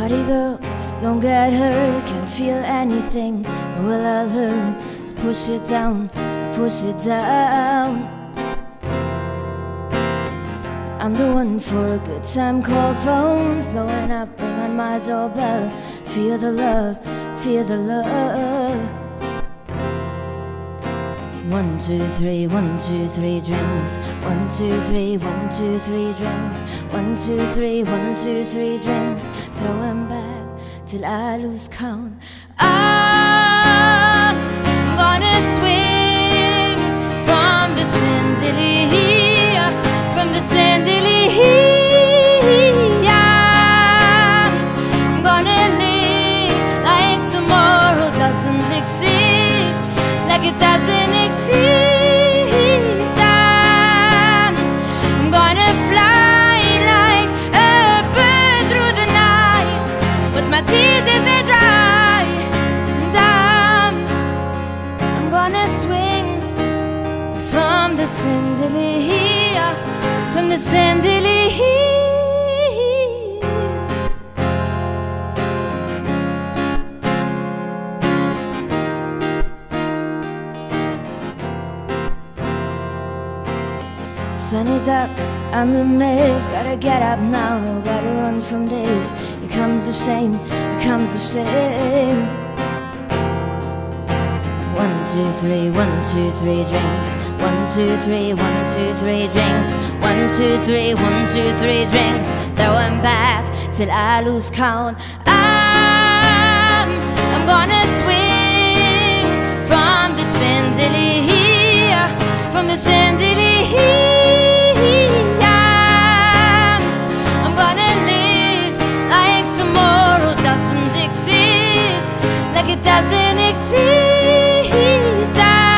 Naughty girls, don't get hurt, can't feel anything. Nor will I learn to push it down, push it down. I'm the one for a good time, call phones blowing up, ring on my doorbell. Feel the love, feel the love. 1, 2, 3, 1, 2, 3 drinks. 1, 2, 3, 1, 2, 3 drinks. 1, 2, 3, 1, 2, 3 drinks. Throwing back till I lose count. I'm gonna swing from the chandelier, from the chandelier. I'm gonna live like tomorrow doesn't exist, like it doesn't exist. I'm gonna fly like a bird through the night, watch my tears as they dry. And I'm gonna swing from the chandelier, from the chandelier. Sun is up, I'm amazed. Gotta get up now, gotta run from days. Here comes the shame, here comes the shame. 1, 2, 3, 1, 2, 3 drinks. 1, 2, 3, 1, 2, 3 drinks. 1, 2, 3, 1, 2, 3 drinks. Throwing back till I lose count. I'm gonna swing from the chandelier, from the chandelier. It doesn't exist.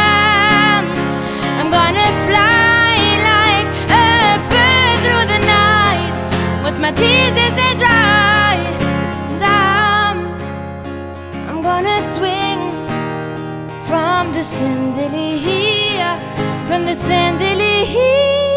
I'm gonna fly like a bird through the night, watch my tears as they dry. And I'm gonna swing from the chandelier, from the chandelier.